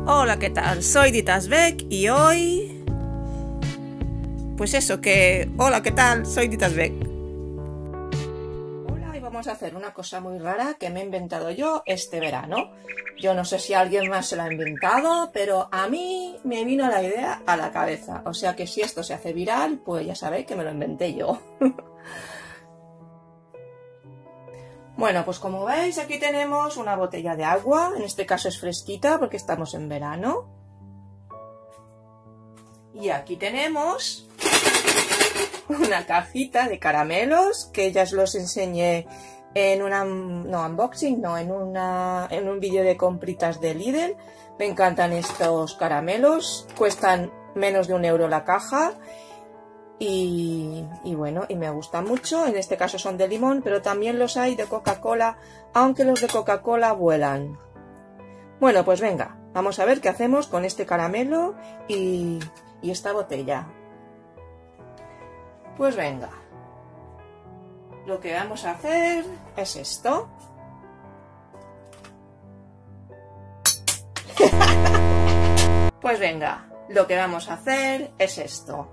Hola, ¿qué tal? Soy Ditas Beck y hoy... Pues eso, que... Hola, ¿qué tal? Soy Ditas Beck. Hola, y vamos a hacer una cosa muy rara que me he inventado yo este verano. Yo no sé si alguien más se lo ha inventado, pero a mí me vino la idea a la cabeza. O sea que si esto se hace viral, pues ya sabéis que me lo inventé yo. Bueno, pues como veis aquí tenemos una botella de agua, en este caso es fresquita porque estamos en verano. Y aquí tenemos una cajita de caramelos que ya os los enseñé en en un vídeo de compritas de Lidl. Me encantan estos caramelos, cuestan menos de €1 la caja. Y bueno, y me gustan mucho. En este caso son de limón, pero también los hay de Coca-Cola, aunque los de Coca-Cola vuelan. Bueno, pues venga, vamos a ver qué hacemos con este caramelo y esta botella. Pues venga, lo que vamos a hacer es esto. Pues venga, lo que vamos a hacer es esto.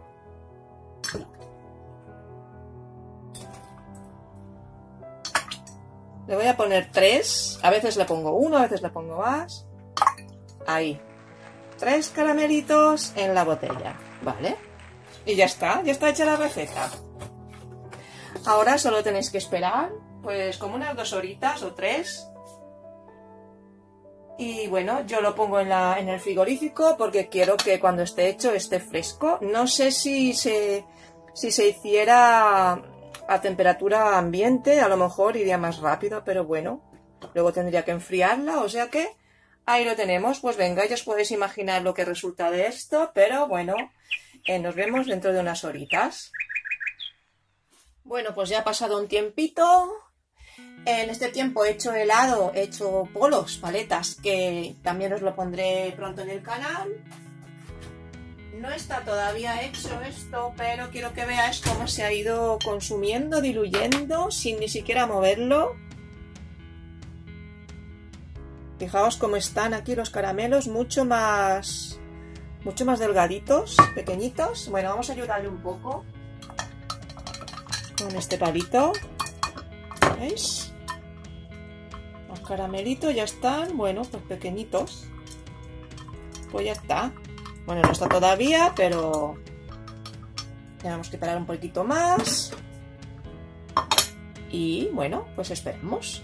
Le voy a poner 3, a veces le pongo 1, a veces le pongo más. Ahí, 3 caramelitos en la botella, ¿vale? Y ya está hecha la receta. Ahora solo tenéis que esperar, pues como unas 2 horitas o 3. Y bueno, yo lo pongo en el frigorífico porque quiero que cuando esté hecho esté fresco. No sé si se hiciera a temperatura ambiente, a lo mejor iría más rápido, pero bueno, luego tendría que enfriarla, o sea que ahí lo tenemos. Pues venga, ya os podéis imaginar lo que resulta de esto, pero bueno, nos vemos dentro de unas horitas. Bueno, pues ya ha pasado un tiempito. En este tiempo he hecho helado, he hecho polos, paletas, que también os lo pondré pronto en el canal. No está todavía hecho esto, pero quiero que veáis cómo se ha ido consumiendo, diluyendo, sin ni siquiera moverlo. Fijaos cómo están aquí los caramelos, mucho más delgaditos, pequeñitos. Bueno, vamos a ayudarle un poco con este palito. ¿Veis? Los caramelitos ya están, bueno, pues pequeñitos. Pues ya está. Bueno, no está todavía, pero tenemos que esperar un poquito más. Y bueno, pues esperamos.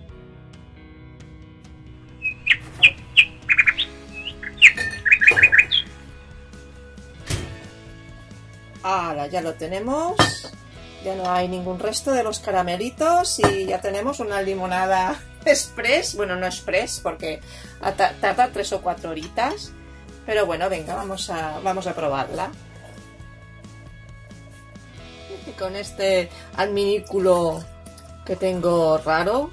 Ahora ya lo tenemos. Ya no hay ningún resto de los caramelitos y ya tenemos una limonada express. Bueno, no express porque tarda 3 o 4 horitas. Pero bueno, venga, vamos a probarla. Y con este adminículo que tengo raro.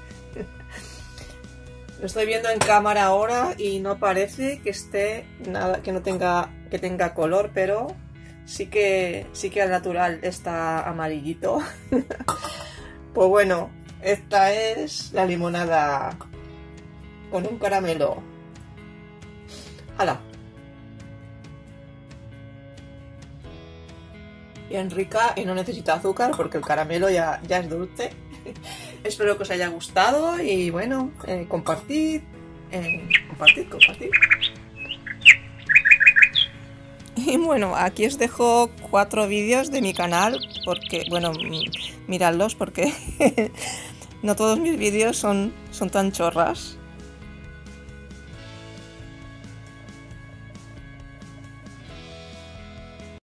Lo estoy viendo en cámara ahora y no parece que esté nada, que tenga color, pero sí que al natural está amarillito. Pues bueno, esta es la limonada con un caramelo. ¡Hala! Bien rica y no necesita azúcar porque el caramelo ya es dulce. Espero que os haya gustado y bueno, compartid. Y bueno, aquí os dejo 4 vídeos de mi canal porque, bueno, miradlos porque no todos mis vídeos son tan chorras.